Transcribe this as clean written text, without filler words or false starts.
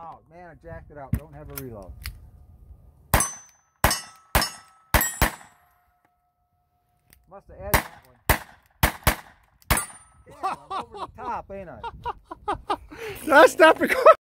Oh man, I jacked it out. Don't have a reload. Must have added that one. Damn, I'm over the top, ain't I? That's not recording.